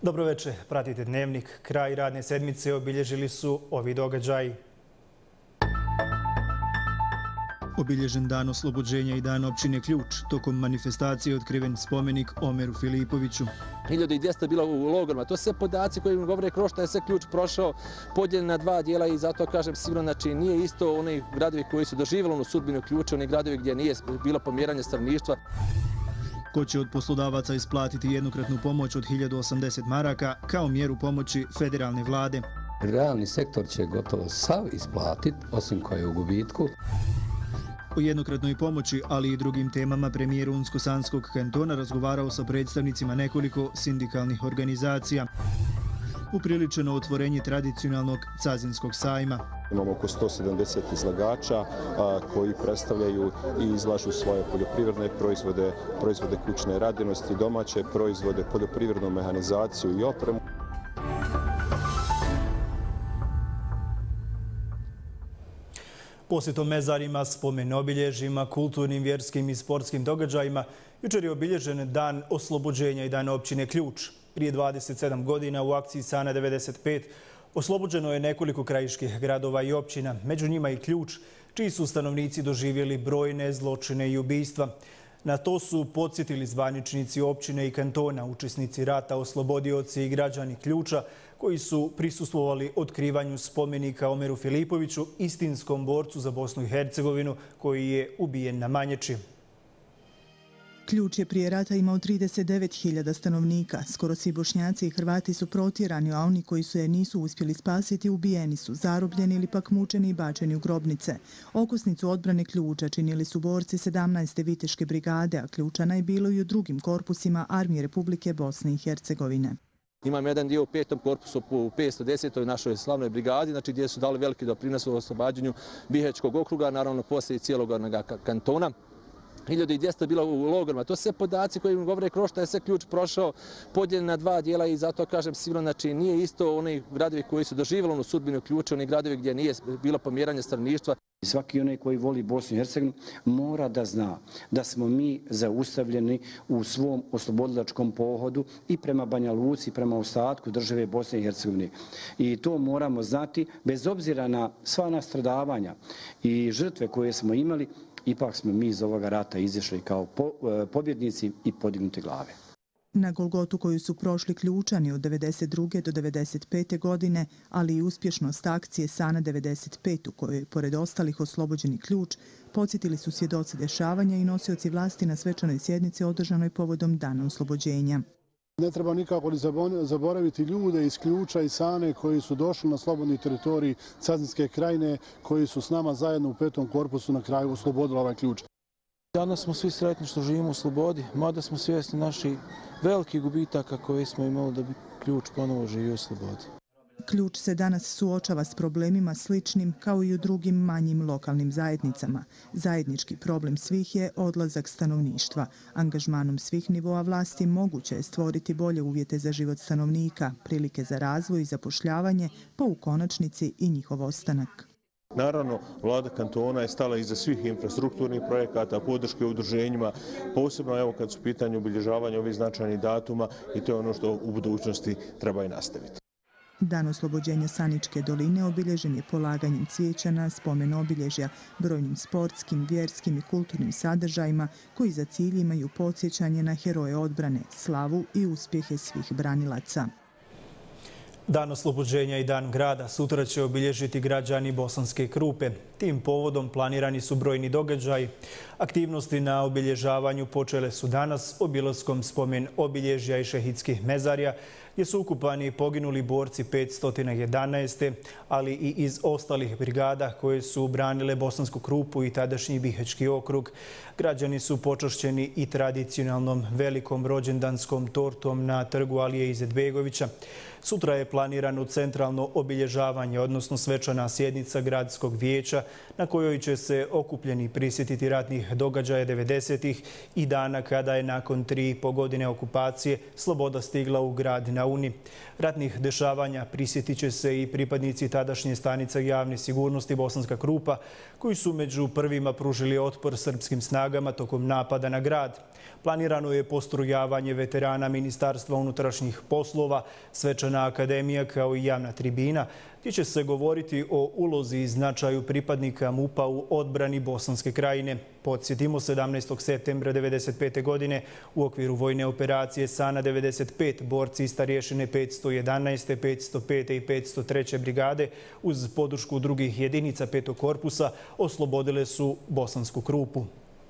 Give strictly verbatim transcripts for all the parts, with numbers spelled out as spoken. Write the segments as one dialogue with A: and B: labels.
A: Dobro večer, pratite Dnevnik. Kraj radne sedmice obilježili su ovi događaji. Obilježen dan oslobođenja i dan općine Ključ. Tokom manifestacije otkriven spomenik Omeru Filipoviću.
B: hiljadu dvjesto bilo u logorima. To su sve podaci koji mi govore kroz što je sve Ključ prošao, podijeljen na dva dijela i zato kažem sigurno, znači nije isto oni gradovi koji su doživjeli onu sudbinu Ključa, oni gradovi gdje nije bilo pomjeranje stanovništva.
A: Ko će od poslodavaca isplatiti jednokratnu pomoć od hiljadu osamdeset maraka kao mjeru pomoći federalne vlade?
C: Realni sektor će gotovo sav isplatiti, osim koji je u gubitku.
A: O jednokratnoj pomoći, ali i drugim temama premijer Unsko-Sanskog kantona razgovarao sa predstavnicima nekoliko sindikalnih organizacija. Upriličeno otvorenje tradicionalnog Cazinskog sajma.
D: Imamo oko sto sedamdeset izlagača a, koji predstavljaju i izlažu svoje poljoprivredne proizvode, proizvode kućne radinosti, domaće proizvode, poljoprivrednu mehanizaciju i opremu.
A: Posjetom mezarima, spomen obilježjima, kulturnim, vjerskim i sportskim događajima, jučer je obilježen dan oslobođenja i dan općine Ključ. Prije dvadeset sedam godina u akciji Sana devedeset pet oslobođeno je nekoliko krajiških gradova i općina, među njima i Ključ, čiji su stanovnici doživjeli brojne zločine i ubistva. Na to su podsjetili zvaničnici općine i kantona, učesnici rata, oslobodioci i građani Ključa, koji su prisustvovali otkrivanju spomenika Omeru Filipoviću, istinskom borcu za Bosnu i Hercegovinu, koji je ubijen na Manječi.
E: Ključ je prije rata imao trideset devet hiljada stanovnika. Skoro svi Bošnjaci i Hrvati su protjerani, a oni koji su je nisu uspjeli spasiti ubijeni su, zarobljeni ili pak mučeni i bačeni u grobnice. Okosnicu odbrane Ključa činili su borci sedamnaeste viteške brigade, a Ključana je bilo i u drugim korpusima Armije Republike Bosne i Hercegovine.
B: Imam jedan dio u petom korpusu u petsto desetoj našoj slavnoj brigadi, znači gdje su dali veliki doprinos u oslobađanju Bihaćkog okruga, naravno poslije i cijelog kantona. hiljadu dvjesto bilo u logorima. To su sve podaci koji mi govore kroz što je sve Ključ prošao, podijeljen na dva dijela i zato kažem sigurno, znači nije isto oni gradovi koji su doživjeli onu sudbinu Ključa, oni gradovi gdje nije bilo pomjeranje stanovništva.
F: Svaki onaj koji voli Bosnu i Hercegovinu mora da zna da smo mi zaustavljeni u svom oslobodilačkom pohodu i prema Banja Luci i prema ostatku države Bosne i Hercegovine. I to moramo znati bez obzira na sva nastradavanja i žrtve koje smo imali, ipak smo mi iz ovoga rata izašli kao pobjednici i podignute glave.
E: Na Golgotu koju su prošli Ključani od devedeset druge do devedeset pete godine, ali i uspješnost akcije Sana devedeset pet u kojoj je pored ostalih oslobođeni Ključ, podsjetili su svjedoci dešavanja i nosioci vlasti na svečanoj sjednici održanoj povodom Dana oslobođenja.
G: Ne treba nikako li zaboraviti ljude iz Ključa i Sane koji su došli na slobodnoj teritoriji Cazinske krajine, koji su s nama zajedno u petom korpusu na kraju oslobodili ovaj Ključ.
H: Danas smo svi sretni što živimo u slobodi, mada smo svjesni naših velikih gubitaka koje smo imali da bi Ključ ponovo živio u slobodi.
E: Ključ se danas suočava s problemima sličnim kao i u drugim manjim lokalnim zajednicama. Zajednički problem svih je odlazak stanovništva. Angažmanom svih nivoa vlasti moguće je stvoriti bolje uvjete za život stanovnika, prilike za razvoj i zapošljavanje, pa u konačnici i njihov ostanak.
I: Naravno, vlada kantona je stala iza svih infrastrukturnih projekata, podrške udruženjima, posebno evo kad su pitanje obilježavanja ovih značajnih datuma i to je ono što u budućnosti treba i nastaviti.
E: Dan oslobođenja Saničke doline obilježen je polaganjem cvijeća na spomen obilježja, brojnim sportskim, vjerskim i kulturnim sadržajima koji za cilj imaju podsjećanje na heroje odbrane, slavu i uspjehe svih branilaca.
A: Dan oslobođenja i dan grada sutra će obilježiti građani Bosanske Krupe. Tim povodom planirani su brojni događaji. Aktivnosti na obilježavanju počele su danas obilaskom spomen obilježja i šehidskih mezarja, gdje su ukupani poginuli borci petsto jedanaeste. ali i iz ostalih brigada koje su branile Bosansku Krupu i tadašnji Bihaćki okrug. Građani su počašćeni i tradicionalnom velikom rođendanskom tortom na trgu Alije Izetbegovića. Sutra je planirano centralno obilježavanje, odnosno svečana sjednica gradskog vijeća, na kojoj će se okupljeni prisjetiti ratnih brojnih događaja devedesetih i dana kada je nakon tri i po godine okupacije sloboda stigla u grad na Uni. Ratnih dešavanja prisjetit će se i pripadnici tadašnje stanice javne sigurnosti Bosanska Krupa, koji su među prvima pružili otpor srpskim snagama tokom napada na grad. Planirano je postrojavanje veterana Ministarstva unutrašnjih poslova, svečana akademija kao i javna tribina, gdje će se govoriti o ulozi i značaju pripadnika MUP-a u odbrani Bosanske krajine. Podsjetimo, sedamnaestog septembra devedeset pete. godine u okviru vojne operacije Sana devedeset pet borci i starješine petsto jedanaeste, petsto pete i petsto treće brigade uz podršku drugih jedinica petog korpusa oslobodile su Bosansku Krupu.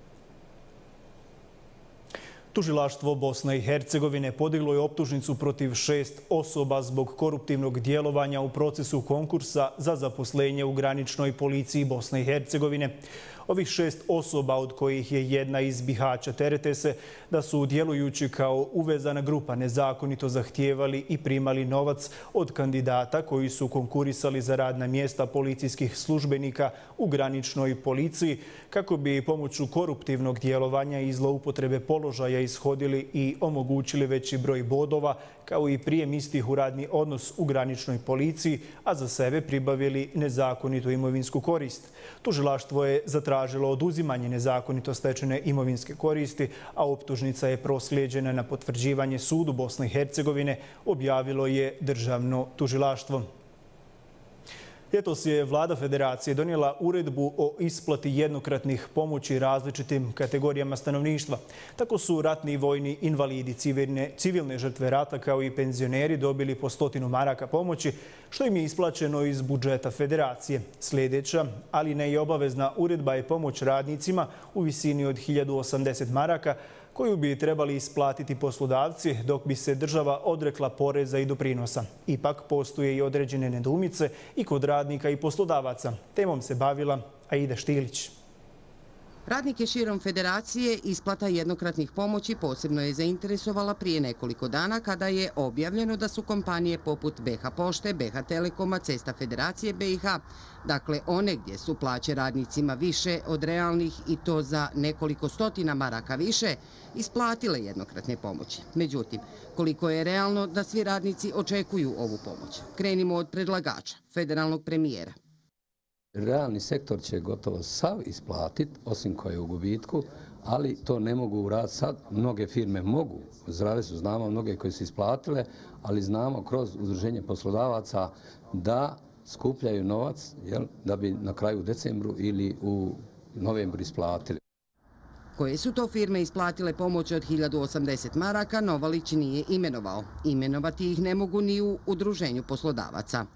A: Tužilaštvo Bosne i Hercegovine podiglo je optužnicu protiv šest osoba zbog koruptivnog djelovanja u procesu konkursa za zaposlenje u graničnoj policiji Bosne i Hercegovine. Ovih šest osoba, od kojih je jedna iz Bihaća, terete se da su djelujući kao uvezana grupa nezakonito zahtijevali i primali novac od kandidata koji su konkurisali za radna mjesta policijskih službenika u graničnoj policiji kako bi pomoću koruptivnog djelovanja i zloupotrebe položaja ishodili i omogućili veći broj bodova kao i prijem istih u radni odnos u graničnoj policiji, a za sebe pribavili nezakonitu imovinsku korist. Tužilaštvo je zatražilo oduzimanje nezakonito stečene imovinske koristi, a optužnica je proslijeđena na potvrđivanje sudu Bosne i Hercegovine, objavilo je državno tužilaštvo. Ljetos je vlada Federacije donijela uredbu o isplati jednokratnih pomoći različitim kategorijama stanovništva. Tako su ratni i vojni invalidi, civilne, civilne žrtve rata kao i penzioneri dobili po stotinu maraka pomoći, što im je isplaćeno iz budžeta Federacije. Sljedeća, ali ne i obavezna uredba je pomoć radnicima u visini od hiljadu osamdeset maraka, koju bi trebali isplatiti poslodavci dok bi se država odrekla poreza i doprinosa. Ipak postoje i određene nedoumice i kod radnika i poslodavaca. Temom se bavila Aida Štilić.
J: Radnike širom Federacije isplata jednokratnih pomoći posebno je zainteresovala prije nekoliko dana kada je objavljeno da su kompanije poput B H Pošte, B H Telekoma, Cesta Federacije B i H, dakle one gdje su plaće radnicima više od realnih i to za nekoliko stotina maraka više, isplatile jednokratne pomoći. Međutim, koliko je realno da svi radnici očekuju ovu pomoć? Krenimo od predlagača, federalnog premijera.
C: Realni sektor će gotovo sav isplatiti, osim koje je u gubitku, ali to ne mogu uraditi sad. Mnoge firme mogu, zdrave su, znamo mnoge koje su isplatile, ali znamo kroz udruženje poslodavaca da skupljaju novac, jel, da bi na kraju u decembru ili u novembru isplatili.
J: Koje su to firme isplatile pomoć od hiljadu osamdeset maraka, Novalić nije imenovao. Imenovati ih ne mogu ni u udruženju poslodavaca.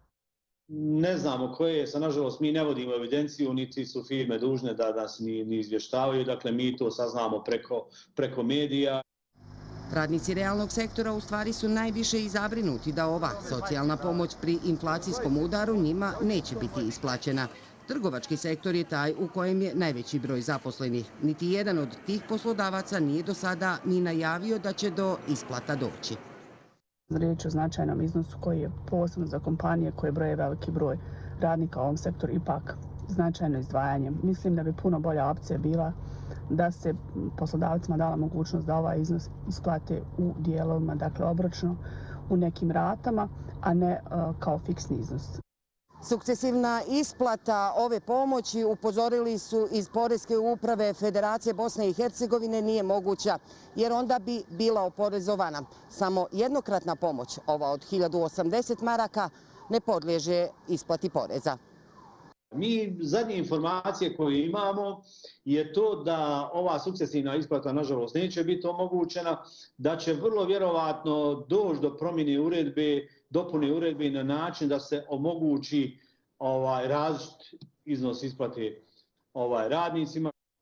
K: Ne znamo koje, sa nažalost mi ne vodimo evidenciju, niti su firme dužne da nas ni, ni izvještavaju, dakle mi to saznamo preko, preko medija.
J: Radnici realnog sektora u stvari su najviše i zabrinuti da ova socijalna pomoć pri inflacijskom udaru njima neće biti isplaćena. Trgovački sektor je taj u kojem je najveći broj zaposlenih. Niti jedan od tih poslodavaca nije do sada ni najavio da će do isplata doći.
L: Riječ o značajnom iznosu koji je posebno za kompanije koje broje veliki broj radnika u ovom sektoru ipak značajno izdvajanje. Mislim da bi puno bolja opcija bila da se poslodavcima dala mogućnost da ovaj iznos isplate u dijelovima, dakle obročno u nekim ratama, a ne uh, kao fiksni iznos.
J: Sukcesivna isplata ove pomoći, upozorili su iz Poreske uprave Federacije Bosne i Hercegovine, nije moguća, jer onda bi bila oporezovana. Samo jednokratna pomoć, ova od hiljadu osamdeset maraka, ne podliježe isplati poreza.
K: Mi zadnje informacije koje imamo je to da ova sukcesivna isplata nažalost neće biti omogućena, da će vrlo vjerovatno doći do promjene uredbe, dopune uredbe na način da se omogući ovaj različit iznos isplate ovaj radnicima.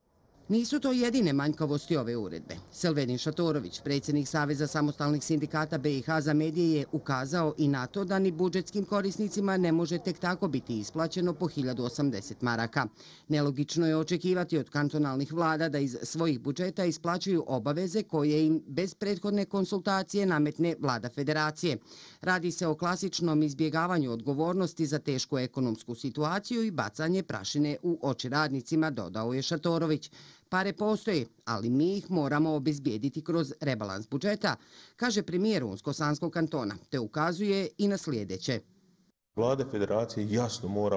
J: Nisu to jedine manjkavosti ove uredbe. Selvedin Šatorović, predsjednik Saveza samostalnih sindikata B i H za medije, je ukazao i na to da ni budžetskim korisnicima ne može tek tako biti isplaćeno po hiljadu osamdeset maraka. Nelogično je očekivati od kantonalnih vlada da iz svojih budžeta isplaćuju obaveze koje im bez prethodne konsultacije nametne vlada federacije. Radi se o klasičnom izbjegavanju odgovornosti za tešku ekonomsku situaciju i bacanje prašine u oči radnicima, dodao je Šatorović. Pare postoje, ali mi ih moramo obezbijediti kroz rebalans budžeta, kaže premijer Unsko-Sanskog kantona, te ukazuje i na sljedeće.
I: Vlada federacije jasno mora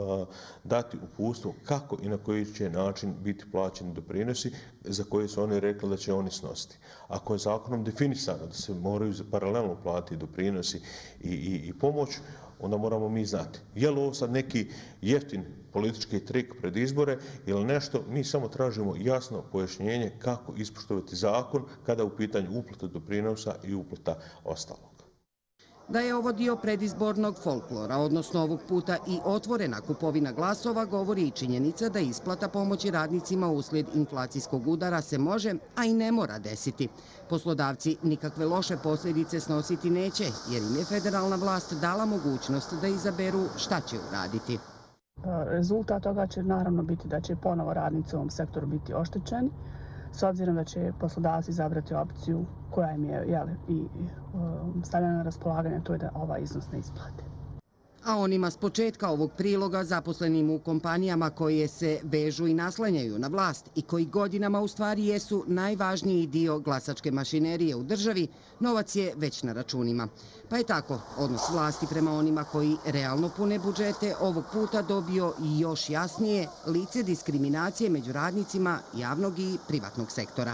I: dati uputstvo kako i na koji će način biti plaćeni doprinosi za koje su oni rekli da će oni snositi. Ako je zakonom definisano da se moraju paralelno platiti doprinosi i, i, i pomoć, onda moramo mi znati. Je li ovo sad neki jeftin politički trik pred izbore ili nešto, mi samo tražimo jasno pojašnjenje kako ispoštovati zakon kada je u pitanju uplata doprinosa i uplata ostalog.
J: Da je ovo dio predizbornog folklora, odnosno ovog puta i otvorena kupovina glasova, govori i činjenica da isplata pomoći radnicima uslijed inflacijskog udara se može, a i ne mora desiti. Poslodavci nikakve loše posljedice snositi neće, jer im je federalna vlast dala mogućnost da izaberu šta će uraditi.
L: Rezultat toga će naravno biti da će ponovo radnici u ovom sektoru biti oštećeni, s obzirom da će poslodavci izabrati opciju koja im je jeli, i stavljena na raspolaganje, to je da ovaj iznos ne isplate.
J: A onima s početka ovog priloga, zaposlenim u kompanijama koje se vežu i naslanjaju na vlast i koji godinama u stvari jesu najvažniji dio glasačke mašinerije u državi, novac je već na računima. Pa je tako odnos vlasti prema onima koji realno pune budžete ovog puta dobio i još jasnije lice diskriminacije među radnicima javnog i privatnog sektora.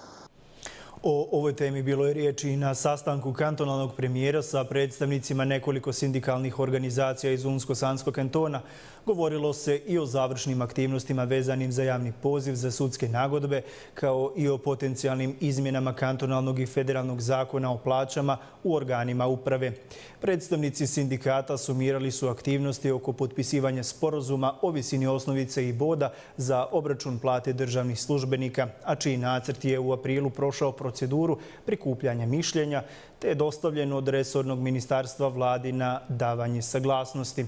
A: O ovoj temi bilo je riječi i na sastanku kantonalnog premijera sa predstavnicima nekoliko sindikalnih organizacija iz Unsko-Sanskog kantona. Govorilo se i o završnim aktivnostima vezanim za javni poziv za sudske nagodbe, kao i o potencijalnim izmjenama kantonalnog i federalnog zakona o plaćama u organima uprave. Predstavnici sindikata sumirali su aktivnosti oko potpisivanja sporazuma o visini osnovice i boda za obračun plate državnih službenika, a čiji nacrt je u aprilu prošao proceduru prikupljanja mišljenja, te je dostavljen od resornog ministarstva vladi na davanje saglasnosti.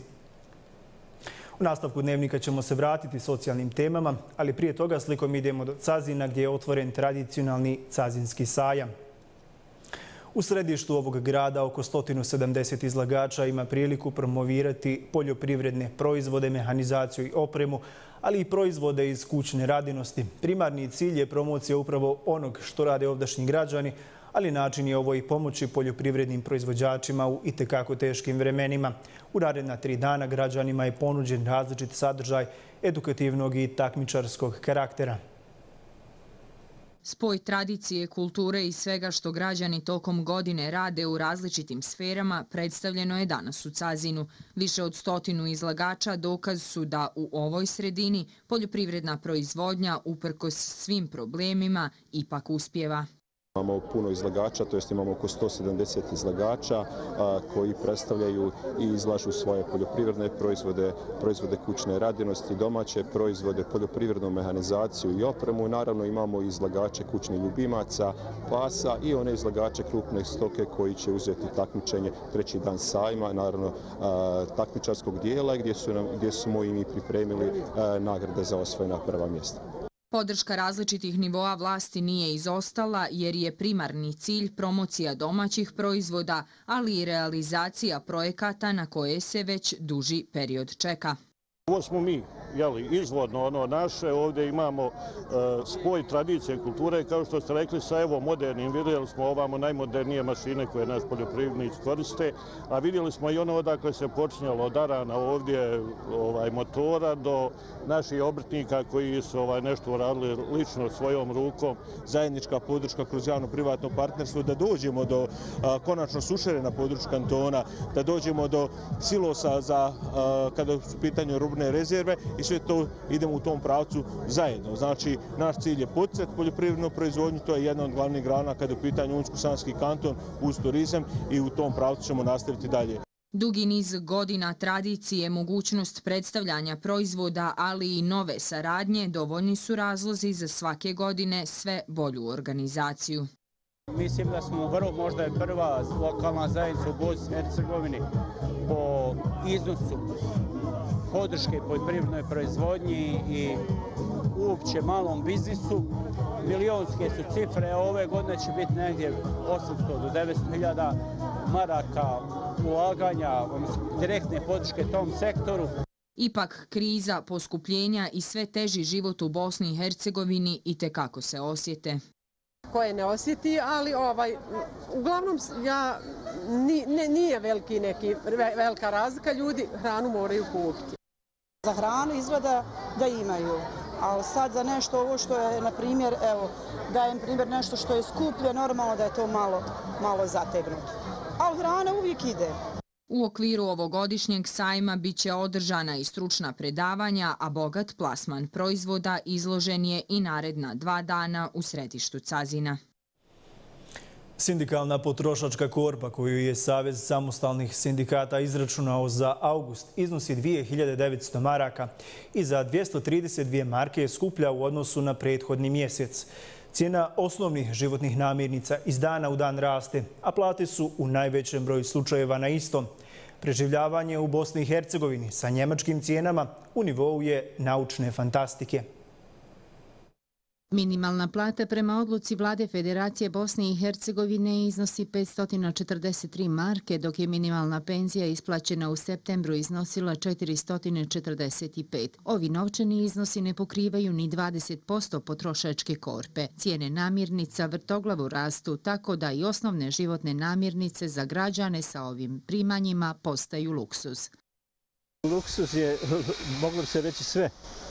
A: U nastavku dnevnika ćemo se vratiti socijalnim temama, ali prije toga slikom idemo do Cazina gdje je otvoren tradicionalni cazinski sajam. U središtu ovog grada oko sto sedamdeset izlagača ima priliku promovirati poljoprivredne proizvode, mehanizaciju i opremu, ali i proizvode iz kućne radinosti. Primarni cilj je promocija upravo onog što rade ovdašnji građani, ali način je ovo i pomoći poljoprivrednim proizvođačima u itekako teškim vremenima. U naredna tri dana građanima je ponuđen različit sadržaj edukativnog i takmičarskog karaktera.
M: Spoj tradicije, kulture i svega što građani tokom godine rade u različitim sferama predstavljeno je danas u Cazinu. Više od stotinu izlagača dokaz su da u ovoj sredini poljoprivredna proizvodnja, uprkos svim problemima, ipak uspijeva.
D: Imamo puno izlagača, to jest imamo oko sto sedamdeset izlagača a, koji predstavljaju i izlažu svoje poljoprivredne proizvode, proizvode kućne radinosti, domaće proizvode, poljoprivrednu mehanizaciju i opremu. Naravno imamo i izlagače kućnih ljubimaca, pasa i one izlagače krupne stoke koji će uzeti takmičenje treći dan sajma, naravno a, takmičarskog dijela gdje, su nam, gdje smo i mi pripremili a, nagrade za osvojena prva mjesta.
M: Podrška različitih nivoa vlasti nije izostala jer je primarni cilj promocija domaćih proizvoda, ali i realizacija projekata na koje se već duži period čeka.
N: Ovo smo mi, jeli, izvodno ono naše, ovdje imamo e, spoj tradicije kulture, kao što ste rekli, sa evo modernim, vidjeli smo ovamo najmodernije mašine koje naš poljoprivrednici koriste, a vidjeli smo i ono odakle se počinjalo od arana ovdje ovaj, motora do naših obrtnika koji su ovaj, nešto uradili lično svojom rukom.
I: Zajednička podrška kroz javno-privatno partnerstvo da dođemo do a, konačno sušere na području kantona, da dođemo do silosa za a, kada su pitanje robne rezerve i sve to idemo u tom pravcu zajedno. Znači, naš cilj je poticati poljoprivrednu proizvodnju, to je jedna od glavnih grana kada je u pitanju Unsko-Sanski kanton uz turizam i u tom pravcu ćemo nastaviti dalje.
M: Dugi niz godina tradicije, mogućnost predstavljanja proizvoda, ali i nove saradnje dovoljni su razlozi za svake godine sve bolju organizaciju.
O: Mislim da smo vrlo, možda je prva lokalna zajednica u Bosni i Hercegovini po iznosu podrške poljoprivrednoj proizvodnji i uopće malom biznisu. Milionske su cifre, a ove godine će biti negdje osamsto do devetsto hiljada maraka ulaganja, direktne podrške tom sektoru.
M: Ipak kriza, poskupljenja i sve teži život u Bosni i Hercegovini itekako se osjete.
P: Koje ne osjeti, ali ovaj, uglavnom ja, ni, ne, nije veliki neki, velika razlika, ljudi hranu moraju kupiti.
Q: Za hranu izgleda da imaju, ali sad za nešto ovo što je, na primjer, evo, dajem primjer nešto što je skuplje, normalno da je to malo, malo zategnuto. Ali hrana uvijek ide.
M: U okviru ovogodišnjeg sajma biće održana i stručna predavanja, a bogat plasman proizvoda izložen je i naredna dva dana u središtu Cazina.
A: Sindikalna potrošačka korpa koju je Savez samostalnih sindikata izračunao za august iznosi dvije hiljade devetsto maraka i za dvjesto trideset dvije marke je skuplja u odnosu na prethodni mjesec. Cijena osnovnih životnih namirnica iz dana u dan raste, a plate su u najvećem broju slučajeva na istom. Preživljavanje u Bosni i Hercegovini sa njemačkim cijenama u nivou je naučne fantastike.
R: Minimalna plata prema odluci Vlade Federacije Bosne i Hercegovine iznosi petsto četrdeset tri marke, dok je minimalna penzija isplaćena u septembru iznosila četiristo četrdeset pet. Ovi novčani iznosi ne pokrivaju ni dvadeset posto potrošačke korpe. Cijene namirnica vrtoglavo rastu, tako da i osnovne životne namirnice za građane sa ovim primanjima postaju luksuz.
S: Luksuz je, moglo bi se reći sve.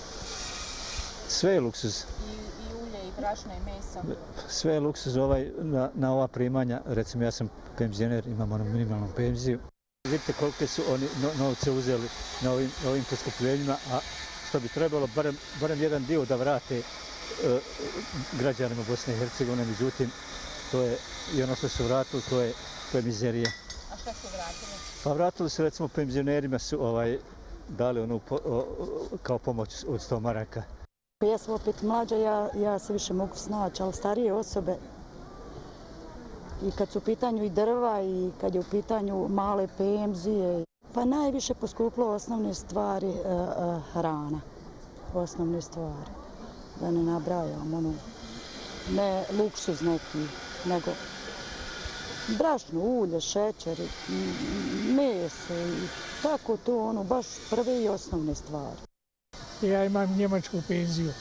S: Sve je luksuz.
R: Brašna i mesa.
S: Sve je luksuz ovaj, na, na ova primanja. Recimo, ja sam penzioner, imam onu minimalnu penziju. Vidite kolike su oni no, novce uzeli na ovim, ovim poskupljenjima, a što bi trebalo barem, barem jedan dio da vrate e, građanima Bosne i Hercegovine. Međutim, to je i ono što su vratili, to je, to je mizerija.
R: A što su vratili?
S: Pa vratili su, recimo, penzionerima su ovaj, dali onu po, o, kao pomoć od sto maraka.
Q: Ja sam opet mlađa, ja, ja se više mogu snaći, ali starije osobe, i kad su u pitanju i drva i kad je u pitanju male penzije, pa najviše poskupilo osnovne stvari, uh, uh, hrana, osnovne stvari, da ne nabrajam, ono, ne luksuz neki, nego brašno, ulje, šećer, meso i tako to, ono, baš prve i osnovne stvari.
T: Ja imam njemačku penziju,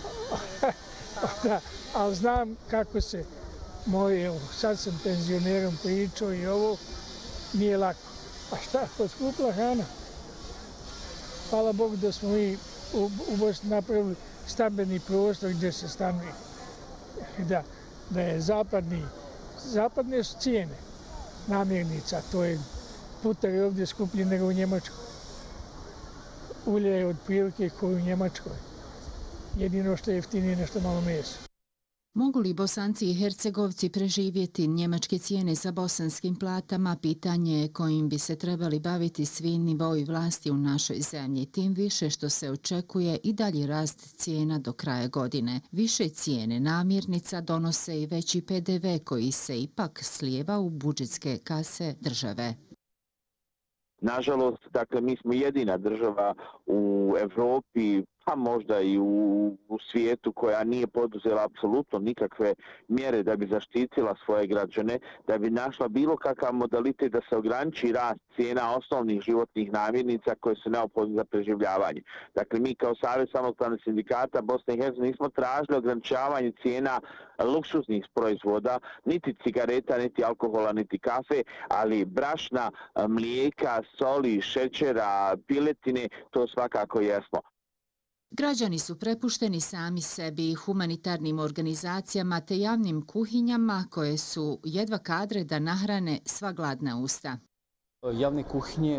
T: ali znam kako se moj, evo, sad sam penzionerom pričao i ovo nije lako. A šta, poskupila hrana? Hvala Bogu da smo mi u, u Bosni napravili stambeni prostor gdje se stanuje. Da, da je zapadni, zapadne su cijene namirnica, to je putar je ovdje skuplji nego u Njemačkoj. Ulje je otprilike kao u Njemačkoj. Jedino što je jeftinije nešto malo meso.
R: Mogu li Bosanci i Hercegovci preživjeti njemačke cijene sa bosanskim platama? Pitanje je kojim bi se trebali baviti svi nivoi vlasti u našoj zemlji, tim više što se očekuje i dalji rast cijena do kraja godine. Više cijene namirnica donose i veći P D V koji se ipak slijeva u budžetske kase države.
U: Nažalost, dakle, mi smo jedina država u Evropi, pa možda i u, u svijetu koja nije poduzela apsolutno nikakve mjere da bi zaštitila svoje građane, da bi našla bilo kakav modalitet da se ograniči rast cijena osnovnih životnih namirnica koje su neophodne za preživljavanje. Dakle, mi kao Savez samostalnih sindikata Bosne i Hercegovine nismo tražili ograničavanje cijena luksuznih proizvoda, niti cigareta, niti alkohola, niti kafe, ali brašna, mlijeka, soli, šećera, piletine, to svakako jesmo.
R: Građani su prepušteni sami sebi i humanitarnim organizacijama te javnim kuhinjama koje su jedva kadre da nahrane sva gladna usta.
V: Javne kuhinje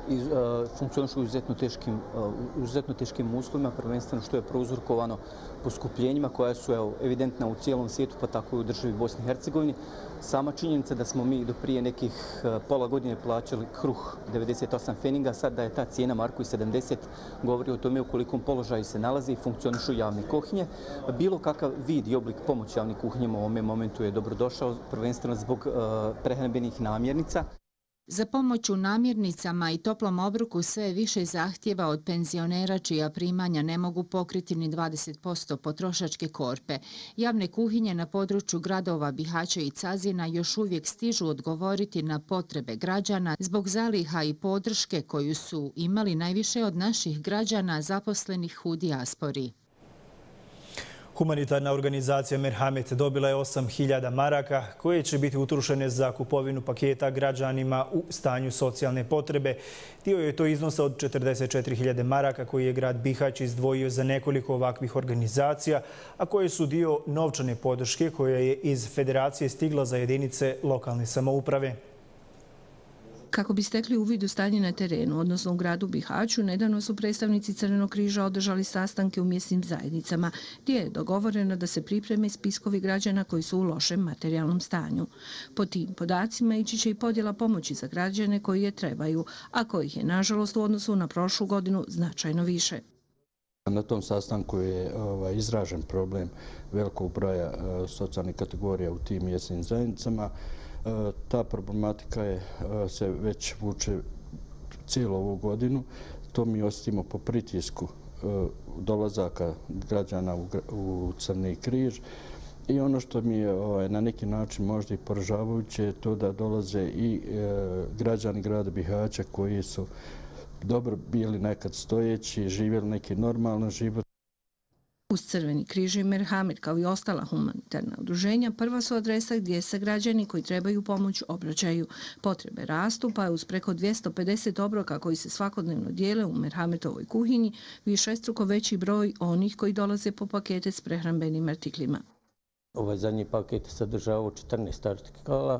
B: funkcionišu u izuzetno teškim, izuzetno teškim uslovima, prvenstveno što je prouzrokovano poskupljenjima koja su evo, evidentna u cijelom svijetu, pa tako i u državi Bosni i Hercegovini. Sama činjenica da smo mi do prije nekih pola godine plaćali kruh devedeset osam feninga, sad da je ta cijena marku i sedamdeset, govori o tome u kolikom položaju se nalazi i funkcionišu javne kuhinje. Bilo kakav vid i oblik pomoći javnim kuhinjama u ovom momentu je dobrodošao, prvenstveno zbog prehrambenih namirnica.
R: Za pomoć u namirnicama i toplom obroku sve više zahtjeva od penzionera čija primanja ne mogu pokriti ni dvadeset posto potrošačke korpe. Javne kuhinje na području gradova Bihaća i Cazina još uvijek stižu odgovoriti na potrebe građana zbog zaliha i podrške koju su imali najviše od naših građana zaposlenih u dijaspori.
A: Humanitarna organizacija Merhamet dobila je osam hiljada maraka koje će biti utrošene za kupovinu paketa građanima u stanju socijalne potrebe. Dio je to iznosa od četrdeset četiri hiljade maraka koji je grad Bihać izdvojio za nekoliko ovakvih organizacija, a koje su dio novčane podrške koja je iz federacije stigla za jedinice lokalne samouprave.
V: Kako bi stekli uvid u stanje na terenu, odnosno u gradu Bihaću, nedavno su predstavnici Crvenog križa održali sastanke u mjesnim zajednicama, gdje je dogovoreno da se pripreme spiskovi građana koji su u lošem materijalnom stanju. Po tim podacima ići će i podjela pomoći za građane koji je trebaju, a kojih je, nažalost, u odnosu na prošlu godinu značajno više.
W: Na tom sastanku je ovaj, izražen problem velikog broja uh, socijalnih kategorija u tim mjesnim zajednicama. Ta problematika je, se već vuče cijelu ovu godinu. To mi osjetimo po pritisku dolazaka građana u Crni križ. I ono što mi je na neki način možda i poražavajuće je to da dolaze i građani grada Bihaća koji su dobro bili nekad stojeći, živjeli neki normalan život.
V: Uz Crveni križ i Merhamet, kao i ostala humanitarna udruženja, prva su adresa gdje se građani koji trebaju pomoć obraćaju. Potrebe rastu, pa je uz preko dvjesto pedeset obroka koji se svakodnevno dijele u Merhametovoj kuhinji višestruko veći broj onih koji dolaze po pakete s prehrambenim artiklima.
B: Ovaj zadnji paket sadržavao četrnaest artikala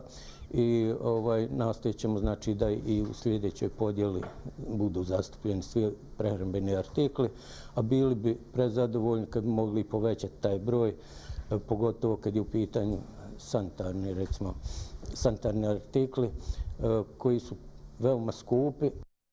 B: i ovaj, nastojat ćemo znači, da i u sljedećoj podjeli budu zastupljeni svi prehrambeni artikli, a bili bi prezadovoljni kad bi mogli povećati taj broj, pogotovo kad je u pitanju sanitarni, recimo, sanitarni artikli koji su veoma skupi.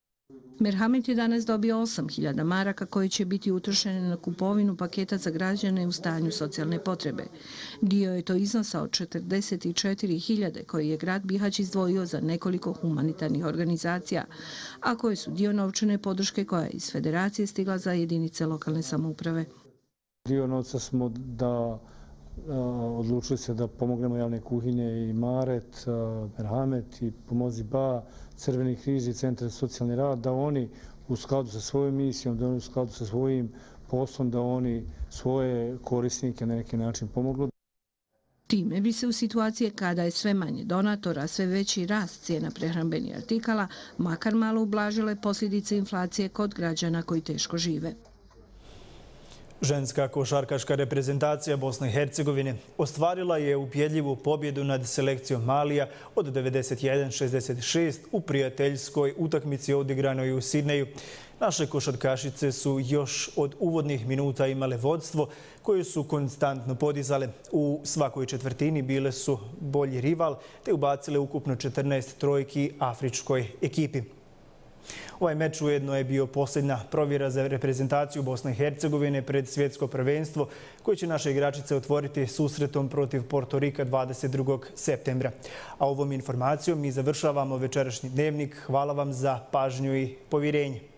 V: Merhamet je danas dobio osam hiljada maraka koje će biti utrošene na kupovinu paketa za građane u stanju socijalne potrebe. Dio je to iznosa od četrdeset četiri hiljade koje je grad Bihać izdvojio za nekoliko humanitarnih organizacija, a koje su dio novčane podrške koja je iz federacije stigla za jedinice lokalne samouprave.
X: Dio novca smo da odlučili se da pomognemo javne kuhinje i Maret, Merhamet i Pomozi Ba, Crveni križ i Centar za socijalni rad, da oni u skladu sa svojom misijom, da oni u skladu sa svojim poslom, da oni svoje korisnike na neki način pomoglu.
V: Time bi se u situaciji kada je sve manje donatora, sve veći rast cijena prehrambenih artikala, makar malo ublažile posljedice inflacije kod građana koji teško žive.
A: Ženska košarkaška reprezentacija Bosne i Hercegovine ostvarila je ubjedljivu pobjedu nad selekcijom Malija od devedeset jedan šezdeset šest u prijateljskoj utakmici odigranoj u Sidneju. Naše košarkašice su još od uvodnih minuta imale vodstvo koje su konstantno podizale. U svakoj četvrtini bile su bolji rival te ubacile ukupno četrnaest trojki afričkoj ekipi. Ovaj meč ujedno je bio posljednja provjera za reprezentaciju Bosne i Hercegovine pred svjetsko prvenstvo koje će naše igračice otvoriti susretom protiv Portorika dvadeset drugog septembra. A ovom informacijom mi završavamo večerašnji dnevnik. Hvala vam za pažnju i povjerenje.